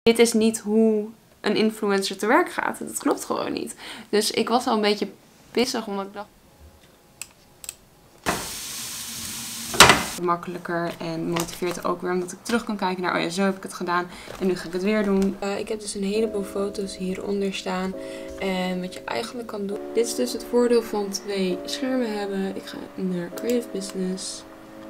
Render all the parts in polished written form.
Dit is niet hoe een influencer te werk gaat. Dat klopt gewoon niet. Dus ik was al een beetje pissig omdat ik dacht... makkelijker en motiveert ook weer omdat ik terug kan kijken naar, oh ja, zo heb ik het gedaan en nu ga ik het weer doen. Ik heb dus een heleboel foto's hieronder staan en wat je eigenlijk kan doen. Dit is dus het voordeel van 2 schermen hebben. Ik ga naar Creative Business.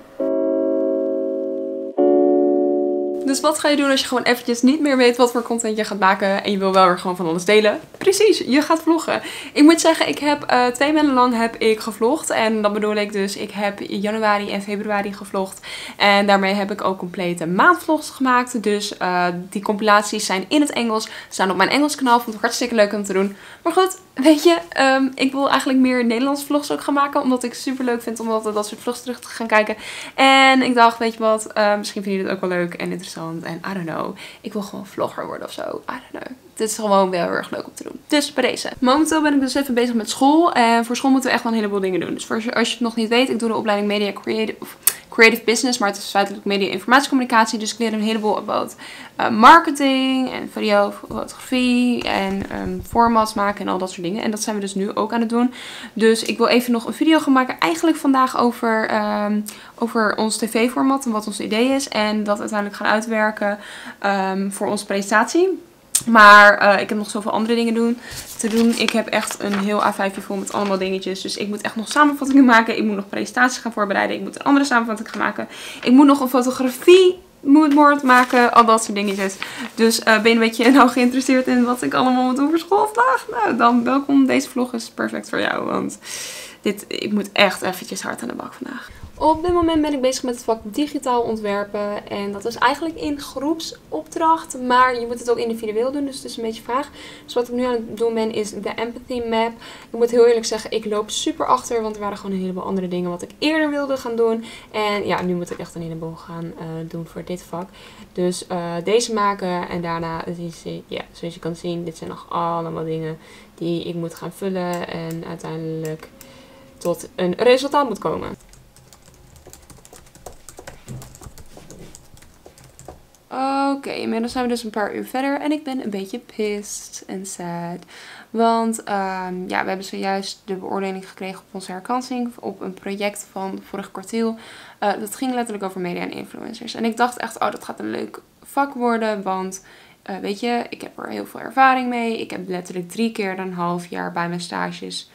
Dus wat ga je doen als je gewoon eventjes niet meer weet wat voor content je gaat maken en je wil wel weer gewoon van alles delen? Precies, je gaat vloggen. Ik moet zeggen, ik heb 2 maanden lang heb ik gevlogd. En dat bedoel ik dus, ik heb januari en februari gevlogd. En daarmee heb ik ook complete maandvlogs gemaakt. Dus die compilaties zijn in het Engels, staan op mijn Engels kanaal. Vond ik hartstikke leuk om te doen. Maar goed, weet je, ik wil eigenlijk meer Nederlandse vlogs ook gaan maken. Omdat ik super leuk vind om dat soort vlogs terug te gaan kijken. En ik dacht, weet je wat, misschien vind je dit ook wel leuk en interessant. En I don't know, ik wil gewoon vlogger worden of zo. I don't know. Dit is gewoon wel heel erg leuk om te doen. Dus bij deze. Momenteel ben ik dus even bezig met school. En voor school moeten we echt wel een heleboel dingen doen. Dus als je het nog niet weet, ik doe de opleiding Media Creative Business. Maar het is feitelijk media informatiecommunicatie. Dus ik leer een heleboel about marketing en video, fotografie en formats maken en al dat soort dingen. En dat zijn we dus nu ook aan het doen. Dus ik wil even nog een video gaan maken. Eigenlijk vandaag over ons tv-format en wat ons idee is. En dat uiteindelijk gaan uitwerken voor onze presentatie. Maar ik heb nog zoveel andere dingen te doen. Ik heb echt een heel A5'tje vol met allemaal dingetjes. Dus ik moet echt nog samenvattingen maken. Ik moet nog presentaties gaan voorbereiden. Ik moet een andere samenvatting gaan maken. Ik moet nog een fotografie moodboard maken. Al dat soort dingetjes. Dus ben je een beetje nou geïnteresseerd in wat ik allemaal moet doen voor school vandaag? Nou, dan welkom. Deze vlog is perfect voor jou. Want ik moet echt eventjes hard aan de bak vandaag. Op dit moment ben ik bezig met het vak digitaal ontwerpen. En dat is eigenlijk in groepsopdracht. Maar je moet het ook individueel doen. Dus het is een beetje vraag. Dus wat ik nu aan het doen ben is de empathy map. Ik moet heel eerlijk zeggen, ik loop super achter. Want er waren gewoon een heleboel andere dingen wat ik eerder wilde gaan doen. En ja, nu moet ik echt een heleboel gaan doen voor dit vak. Dus deze maken. En daarna, zoals je kan zien, dit zijn nog allemaal dingen die ik moet gaan vullen. En uiteindelijk tot een resultaat moet komen. Oké, inmiddels zijn we dus een paar uur verder en ik ben een beetje pissed en sad. Want ja, we hebben zojuist de beoordeling gekregen op onze herkansing op een project van vorig kwartiel. Dat ging letterlijk over media en influencers. En ik dacht echt, oh, dat gaat een leuk vak worden, want weet je, ik heb er heel veel ervaring mee. Ik heb letterlijk 3 keer een half jaar bij mijn stages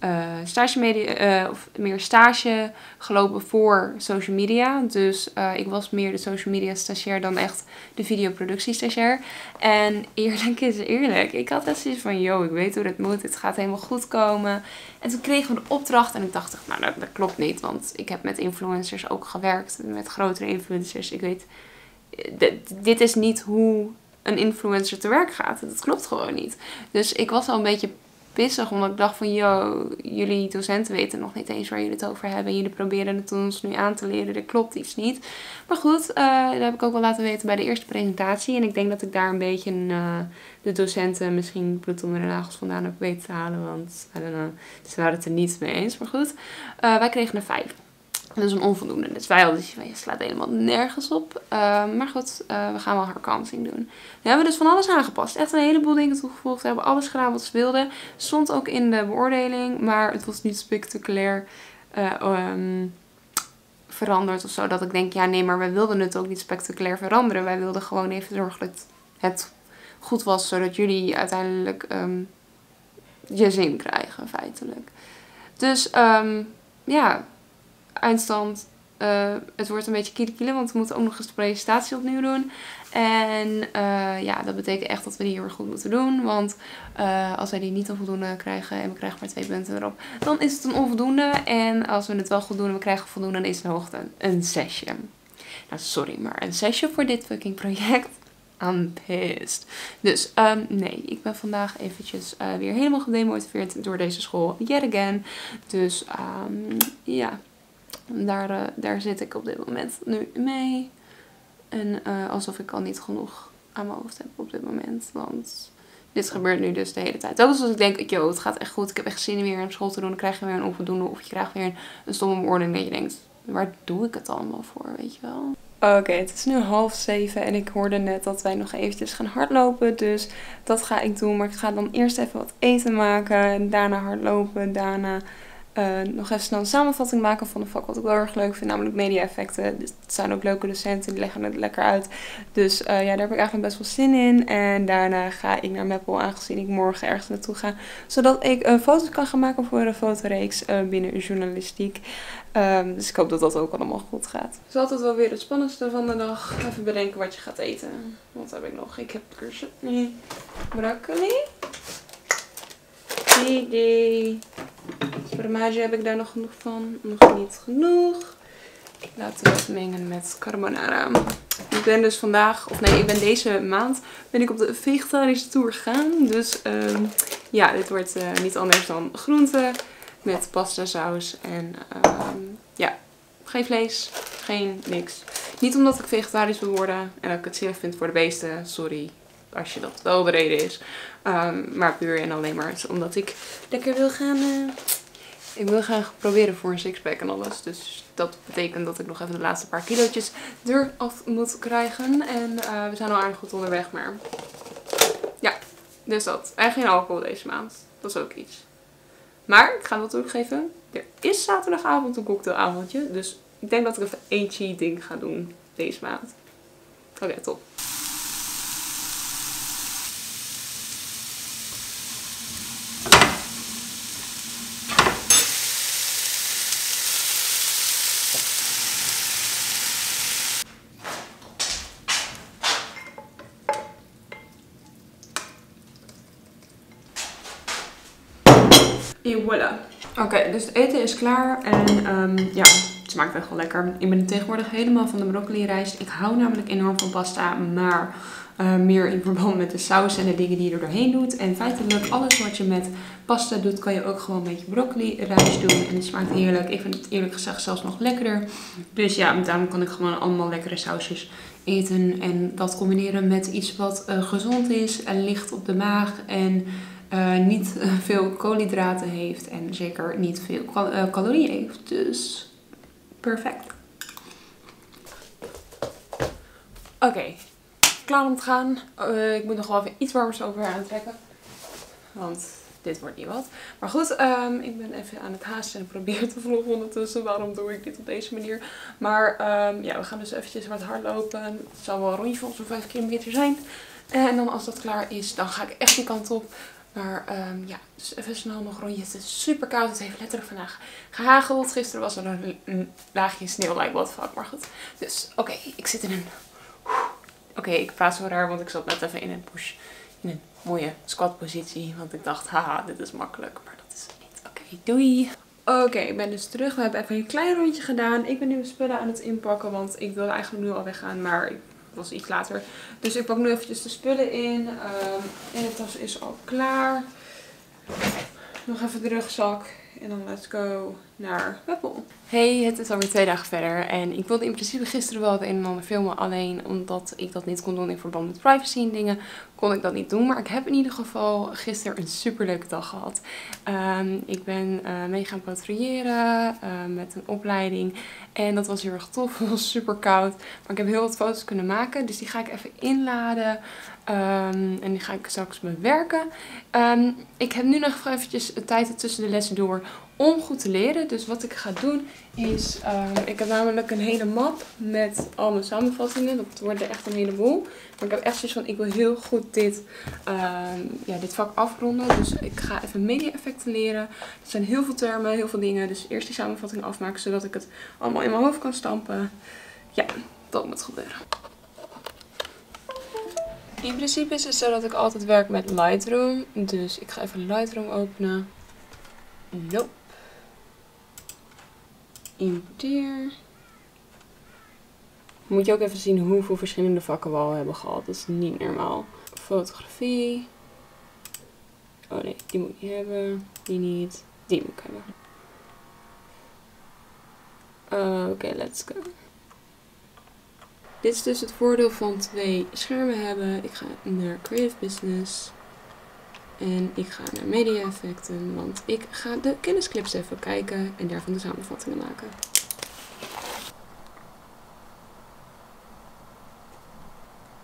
stage gelopen voor social media. Dus ik was meer de social media stagiair dan echt de videoproductie stagiair. En eerlijk is eerlijk. Ik had echt zoiets van, yo, ik weet hoe dit moet. Het gaat helemaal goed komen. En toen kregen we de opdracht en ik dacht, nou, dat klopt niet. Want ik heb met influencers ook gewerkt. Met grotere influencers. Ik weet, dit is niet hoe een influencer te werk gaat. Dat klopt gewoon niet. Dus ik was al een beetje pissig, omdat ik dacht van, yo, jullie docenten weten nog niet eens waar jullie het over hebben. Jullie proberen het ons nu aan te leren. Er klopt iets niet. Maar goed, dat heb ik ook wel laten weten bij de eerste presentatie. En ik denk dat ik daar een beetje de docenten misschien bloed onder de nagels vandaan heb weten te halen. Want, I don't know, ze waren het er niet mee eens. Maar goed, wij kregen een 5. Dat is een onvoldoende. Dus wij hadden je slaat helemaal nergens op. Maar goed, we gaan wel herkansing doen. We hebben dus van alles aangepast. Echt een heleboel dingen toegevoegd. We hebben alles gedaan wat ze wilden. Stond ook in de beoordeling. Maar het was niet spectaculair veranderd of zo. Dat ik denk, ja nee, maar wij wilden het ook niet spectaculair veranderen. Wij wilden gewoon even zorgen dat het goed was. Zodat jullie uiteindelijk je zin krijgen, feitelijk. Dus ja, eindstand. Het wordt een beetje kiele, want we moeten ook nog eens de presentatie opnieuw doen. En ja, dat betekent echt dat we die heel erg goed moeten doen. Want als wij die niet onvoldoende krijgen en we krijgen maar 2 punten erop, dan is het een onvoldoende. En als we het wel goed doen en we krijgen voldoende, dan is het hoogte een 6. Nou, sorry, maar een 6 voor dit fucking project. I'm pissed. Dus nee, ik ben vandaag eventjes weer helemaal gedemotiveerd door deze school. Yet again. Dus ja. Daar zit ik op dit moment nu mee. En alsof ik al niet genoeg aan mijn hoofd heb op dit moment. Want dit gebeurt nu dus de hele tijd. Ook als ik denk, yo, het gaat echt goed. Ik heb echt zin in weer op school te doen. Dan krijg je weer een onvoldoende. Of je krijgt weer een stomme beoordeling. Dat je denkt, waar doe ik het allemaal voor? Weet je wel. Oké, het is nu 6:30 en ik hoorde net dat wij nog eventjes gaan hardlopen. Dus dat ga ik doen. Maar ik ga dan eerst even wat eten maken. En daarna hardlopen. Daarna nog even snel een samenvatting maken van de vak. Wat ik wel erg leuk vind. Namelijk media effecten. Dus het zijn ook leuke docenten. Die leggen het lekker uit. Dus ja, daar heb ik eigenlijk best wel zin in. En daarna ga ik naar Meppel. Aangezien ik morgen ergens naartoe ga. Zodat ik foto's kan gaan maken voor een fotoreeks binnen journalistiek. Dus ik hoop dat dat ook allemaal goed gaat. Het is altijd wel weer het spannendste van de dag. Even bedenken wat je gaat eten. Wat heb ik nog? Ik heb chutney, broccoli, idee. Formage heb ik daar nog genoeg van. Nog niet genoeg. Laten we het mengen met carbonara. Ik ben dus vandaag, of nee, ik ben deze maand ben ik op de vegetarische tour gegaan. Dus ja, dit wordt niet anders dan groente met pasta saus en ja, geen vlees, geen niks. Niet omdat ik vegetarisch wil worden en dat ik het zielig vind voor de beesten, sorry als je dat wel de reden is. Maar puur en alleen maar omdat ik lekker wil gaan, ik wil graag proberen voor een sixpack en alles. Dus dat betekent dat ik nog even de laatste paar kilootjes eraf moet krijgen. En we zijn al aardig goed onderweg, maar ja, dus dat. En geen alcohol deze maand, dat is ook iets. Maar ik ga dat teruggeven. Er is zaterdagavond een cocktailavondje. Dus ik denk dat ik even één cheat ding ga doen deze maand. Oké, top. En voilà. Oké, dus het eten is klaar en ja, het smaakt echt wel lekker. Ik ben tegenwoordig helemaal van de broccoli rijst. Ik hou namelijk enorm van pasta, maar meer in verband met de saus en de dingen die je er doorheen doet. En feitelijk alles wat je met pasta doet, kan je ook gewoon een beetje broccoli rijst doen. En het smaakt heerlijk. Ik vind het eerlijk gezegd zelfs nog lekkerder. Dus ja, daarom kan ik gewoon allemaal lekkere sausjes eten. En dat combineren met iets wat gezond is en licht op de maag en niet veel koolhydraten heeft en zeker niet veel calorieën heeft. Dus perfect. Oké, klaar om te gaan. Ik moet nog wel even iets warmers over aantrekken. Want dit wordt niet wat. Maar goed, ik ben even aan het haasten en probeer te vloggen ondertussen. Waarom doe ik dit op deze manier? Maar ja, we gaan dus eventjes wat hardlopen. Het zal wel een rondje van zo'n 5 kilometer zijn. En dan als dat klaar is, dan ga ik echt die kant op. Maar ja, dus even snel nog rondje. Het is super koud. Het heeft letterlijk vandaag gehageld. Gisteren was er een laagje sneeuw, like what fuck. Maar goed. Dus oké, ik zit in een... Oké, ik praat zo raar, want ik zat net even in een push. In een mooie squat positie. Want ik dacht, haha, dit is makkelijk. Maar dat is het niet. Oké, doei. Oké, ik ben dus terug. We hebben even een klein rondje gedaan. Ik ben nu mijn spullen aan het inpakken. Want ik wilde eigenlijk nu al weggaan. Maar ik was iets later. Dus ik pak nu eventjes de spullen in. En de tas is al klaar. Nog even de rugzak. En dan let's go naar Meppel. Hey, het is alweer 2 dagen verder. En ik wilde in principe gisteren wel het een en ander filmen. Alleen omdat ik dat niet kon doen in verband met privacy en dingen, kon ik dat niet doen. Maar ik heb in ieder geval gisteren een super leuke dag gehad. Ik ben mee gaan patrouilleren met een opleiding. En dat was heel erg tof. Het was super koud. Maar ik heb heel wat foto's kunnen maken. Dus die ga ik even inladen. En die ga ik straks bewerken. Ik heb nu nog eventjes tijd tussen de lessen door om goed te leren. Dus wat ik ga doen is, ik heb namelijk een hele map met al mijn samenvattingen. Dat wordt er echt een heleboel. Maar ik heb echt zoiets van, ik wil heel goed dit vak afronden. Dus ik ga even media effecten leren. Er zijn heel veel termen, heel veel dingen. Dus eerst die samenvatting afmaken, zodat ik het allemaal in mijn hoofd kan stampen. Ja, dat moet gebeuren. In principe is het zo dat ik altijd werk met Lightroom. Dus ik ga even Lightroom openen. Nope. Importeer. Moet je ook even zien hoeveel verschillende vakken we al hebben gehad. Dat is niet normaal. Fotografie. Oh nee, die moet ik niet hebben. Die niet. Die moet ik hebben. Oké, let's go. Dit is dus het voordeel van 2 schermen hebben. Ik ga naar Creative Business. En ik ga naar Media Effecten. Want ik ga de kennisclips even kijken. En daarvan de samenvattingen maken.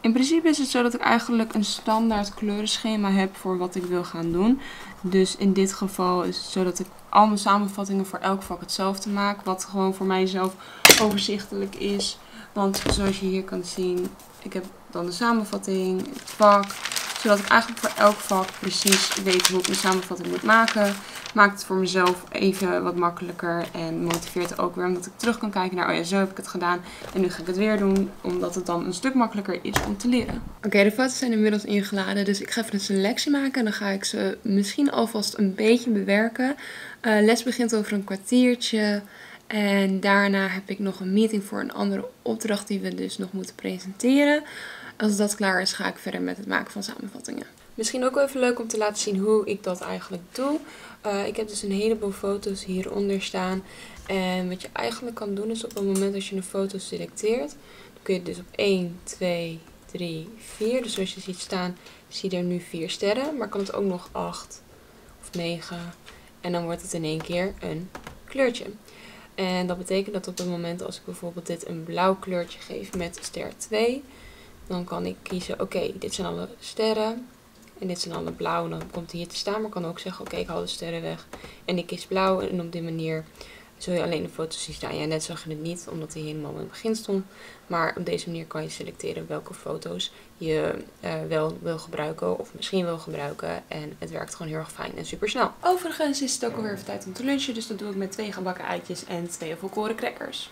In principe is het zo dat ik eigenlijk een standaard kleurenschema heb voor wat ik wil gaan doen. Dus in dit geval is het zo dat ik al mijn samenvattingen voor elk vak hetzelfde maak. Wat gewoon voor mijzelf overzichtelijk is. Want zoals je hier kan zien, ik heb dan de samenvatting, het vak. Zodat ik eigenlijk voor elk vak precies weet hoe ik mijn samenvatting moet maken. Maakt het voor mezelf even wat makkelijker en motiveert ook weer omdat ik terug kan kijken naar, oh ja, zo heb ik het gedaan en nu ga ik het weer doen, omdat het dan een stuk makkelijker is om te leren. Oké, de foto's zijn inmiddels ingeladen, dus ik ga even een selectie maken en dan ga ik ze misschien alvast een beetje bewerken. Les begint over een kwartiertje en daarna heb ik nog een meeting voor een andere opdracht die we dus nog moeten presenteren. Als dat klaar is, ga ik verder met het maken van samenvattingen. Misschien ook wel even leuk om te laten zien hoe ik dat eigenlijk doe. Ik heb dus een heleboel foto's hieronder staan. En wat je eigenlijk kan doen is op het moment dat je een foto selecteert, dan kun je dus op 1, 2, 3, 4. Dus zoals je ziet staan, zie je er nu 4 sterren. Maar kan het ook nog 8 of 9. En dan wordt het in één keer een kleurtje. En dat betekent dat op het moment als ik bijvoorbeeld dit een blauw kleurtje geef met ster 2... dan kan ik kiezen, oké, dit zijn alle sterren en dit zijn alle blauw. En dan komt hij hier te staan, maar ik kan ook zeggen, oké, ik haal de sterren weg en ik kies blauw. En op die manier zul je alleen de foto's zien staan. Ja, net zag je het niet, omdat hij helemaal in het begin stond. Maar op deze manier kan je selecteren welke foto's je wel wil gebruiken of misschien wil gebruiken. En het werkt gewoon heel erg fijn en super snel. Overigens is het ook alweer even tijd om te lunchen, dus dat doe ik met 2 gebakken eitjes en 2 volkoren crackers.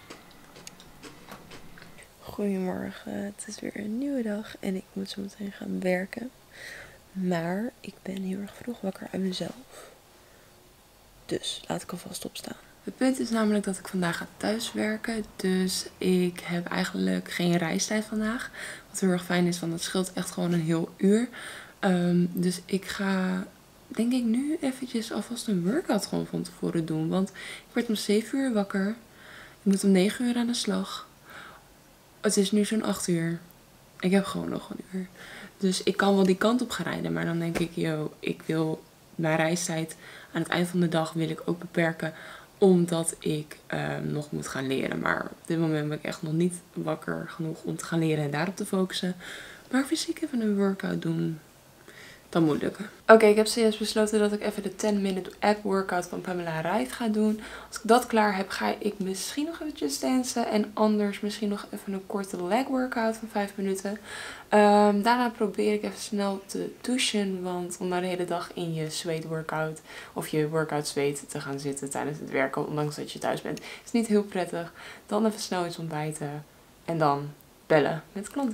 Goedemorgen, het is weer een nieuwe dag en ik moet zo meteen gaan werken. Maar ik ben heel erg vroeg wakker uit mezelf. Dus laat ik alvast opstaan. Het punt is namelijk dat ik vandaag ga thuiswerken. Dus ik heb eigenlijk geen reistijd vandaag. Wat heel erg fijn is, want dat scheelt echt gewoon een heel uur. Dus ik ga, denk ik, nu eventjes alvast een workout gewoon van tevoren doen. Want ik werd om 7 uur wakker. Ik moet om 9 uur aan de slag. Het is nu zo'n 8 uur. Ik heb gewoon nog een uur. Dus ik kan wel die kant op gaan rijden. Maar dan denk ik, ik wil mijn reistijd aan het eind van de dag wil ik ook beperken. Omdat ik nog moet gaan leren. Maar op dit moment ben ik echt nog niet wakker genoeg om te gaan leren en daarop te focussen. Maar fysiek even een workout doen, dat moet lukken. Oké, ik heb zojuist besloten dat ik even de 10-minute ab workout van Pamela Reif ga doen. Als ik dat klaar heb, ga ik misschien nog eventjes dansen. En anders misschien nog even een korte leg workout van 5 minuten. Daarna probeer ik even snel te douchen. Want om nou de hele dag in je zweet workout of je workout zweet te gaan zitten tijdens het werken, ondanks dat je thuis bent, is niet heel prettig. Dan even snel iets ontbijten. En dan bellen met klanten.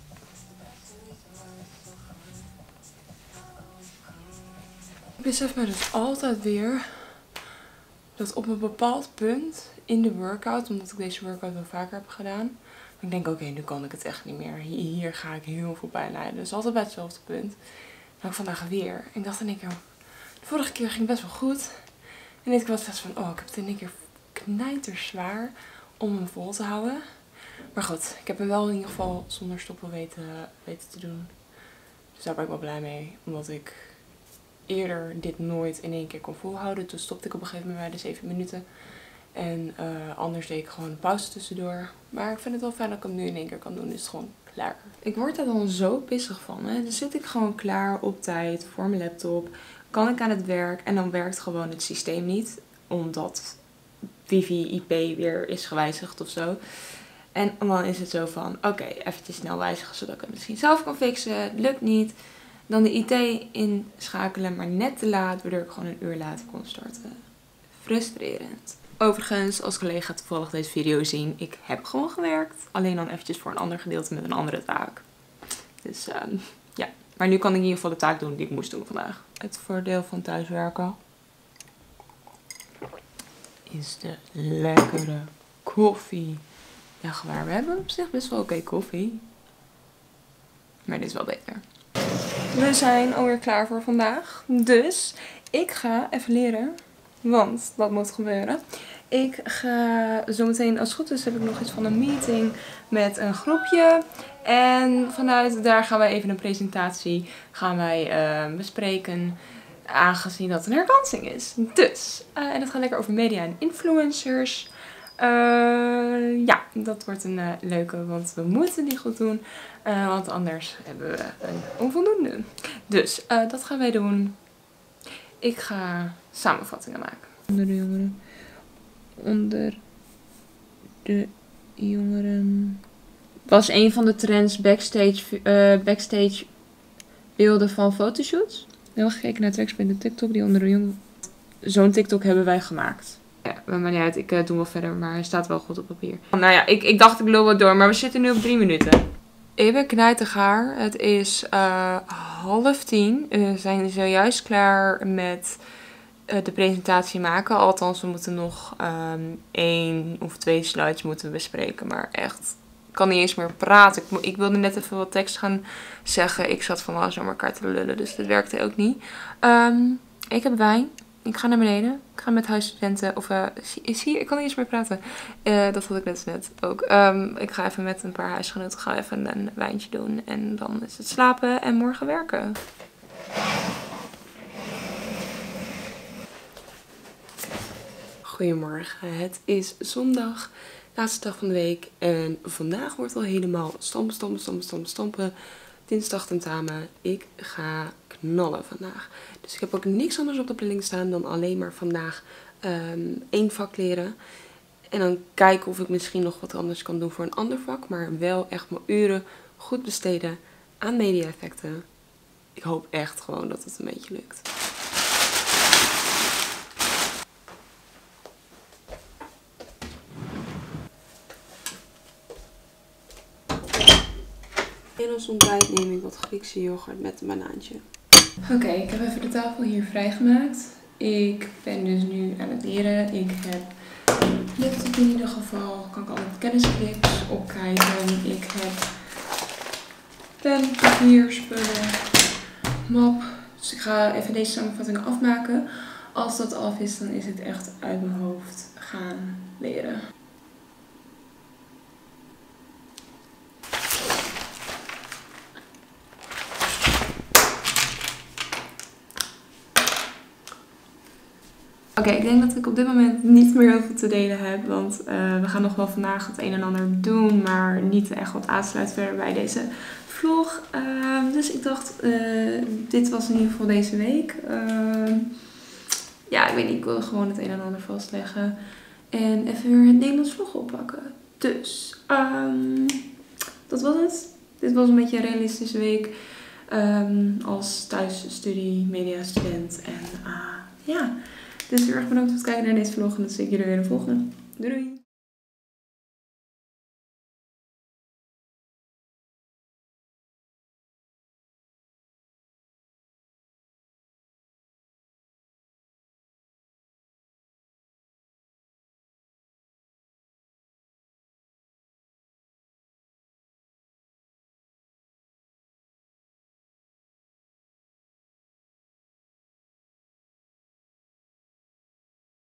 Ik besef me dus altijd weer dat op een bepaald punt in de workout, omdat ik deze workout wel vaker heb gedaan, ik denk oké, nu kan ik het echt niet meer. Hier ga ik heel veel pijn lijden. Dus altijd bij hetzelfde punt. Maar vandaag weer. Ik dacht in één keer, de vorige keer ging het best wel goed. En dit keer was het echt van, oh, ik heb het in één keer knijterzwaar om hem vol te houden. Maar goed, ik heb hem wel in ieder geval zonder stoppen weten te doen. Dus daar ben ik wel blij mee, omdat ik eerder dit nooit in één keer kon volhouden. Toen stopte ik op een gegeven moment bij de 7 minuten. En anders deed ik gewoon een pauze tussendoor. Maar ik vind het wel fijn dat ik hem nu in één keer kan doen. Dus het is gewoon klaar. Ik word er dan zo pissig van. Hè? Dan zit ik gewoon klaar op tijd voor mijn laptop. Kan ik aan het werk. En dan werkt gewoon het systeem niet. Omdat wifi IP weer is gewijzigd of zo. En dan is het zo van, oké, eventjes snel wijzigen zodat ik het misschien zelf kan fixen. Lukt niet. Dan de IT inschakelen, maar net te laat, waardoor ik gewoon een uur later kon starten. Frustrerend. Overigens, als collega toevallig deze video zien, ik heb gewoon gewerkt. Alleen dan eventjes voor een ander gedeelte met een andere taak. Dus ja, maar nu kan ik in ieder geval de taak doen die ik moest doen vandaag. Het voordeel van thuiswerken is de lekkere koffie. Ja, gewaar, we hebben op zich best wel oké koffie. Maar dit is wel beter. We zijn alweer klaar voor vandaag. Dus ik ga even leren. Want dat moet gebeuren. Ik ga zometeen, als het goed is, heb ik nog iets van een meeting met een groepje. En vanuit daar gaan wij even een presentatie bespreken. Aangezien dat een herkansing is. Dus, en het gaat lekker over media en influencers. Ja, dat wordt een leuke, want we moeten die goed doen. Want anders hebben we een onvoldoende. Dus dat gaan wij doen. Ik ga samenvattingen maken. Onder de jongeren was een van de trends backstage beelden van fotoshoots. Heel gekeken naar tracks bij de TikTok die onder de jongeren. Zo'n TikTok hebben wij gemaakt. Ja, maar niet uit. Ik doe wel verder, maar hij staat wel goed op papier. Nou ja, ik dacht ik loop wat door, maar we zitten nu op 3 minuten. Ik ben knijtergaar. Het is 9:30. We zijn zojuist klaar met de presentatie maken. Althans, we moeten nog 1 of 2 slides moeten bespreken. Maar echt, ik kan niet eens meer praten. Ik wilde net even wat tekst gaan zeggen. Ik zat van alles aan elkaar te lullen, dus dat werkte ook niet. Ik heb wijn. Ik ga naar beneden. Ik ga met huisstudenten. Of zie je, ik kan niet eens meer praten. Dat had ik net ook. Ik ga even met een paar huisgenoten even een wijntje doen. En dan is het slapen en morgen werken. Goedemorgen. Het is zondag. Laatste dag van de week. En vandaag wordt al helemaal stampen. Dinsdag tentamen. Ik ga knallen vandaag. Dus ik heb ook niks anders op de planning staan dan alleen maar vandaag 1 vak leren. En dan kijken of ik misschien nog wat anders kan doen voor een ander vak. Maar wel echt mijn uren goed besteden aan media-effecten. Ik hoop echt gewoon dat het een beetje lukt. En als ontbijt neem ik wat Griekse yoghurt met een banaantje. Oké, ik heb even de tafel hier vrijgemaakt. Ik ben dus nu aan het leren. Ik heb een laptop in ieder geval. Kan ik altijd kennisclips opkijken. Ik heb pen, papier, spullen, map. Dus ik ga even deze samenvattingen afmaken. Als dat af is, dan is het echt uit mijn hoofd gaan leren. Oké, ik denk dat ik op dit moment niet meer heel veel te delen heb, want we gaan nog wel vandaag het een en ander doen, maar niet echt wat aansluit verder bij deze vlog. Dus ik dacht, dit was in ieder geval deze week. Ja, ik weet niet, ik wilde gewoon het een en ander vastleggen en even weer het Nederlands vlog oppakken. Dus, dat was het. Dit was een beetje een realistische week als thuisstudie, mediastudent en ja. Dus heel erg bedankt voor het kijken naar deze vlog en dan zie ik jullie weer in de volgende. Doei doei!